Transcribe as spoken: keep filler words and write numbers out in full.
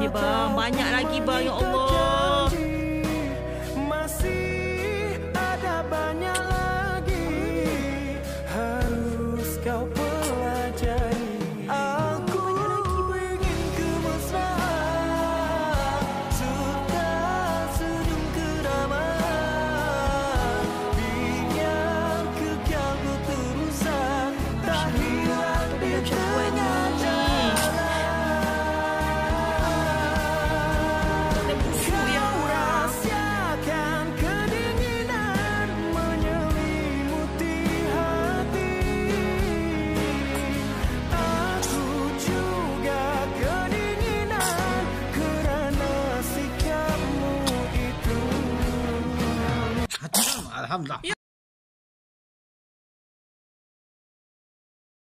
bang. Banyak lagi bang, ya Allah. Masih ada banyak lagi harus kau pelajari. Aku ingin kemesraan serta senyum kedamaian. Biar kekal keterusan tak hilang di tengah jalan. Kau rahasiakan kedinginan menyelimuti hati. Aku juga kedinginan kerana sikapmu itu. Alhamdulillah.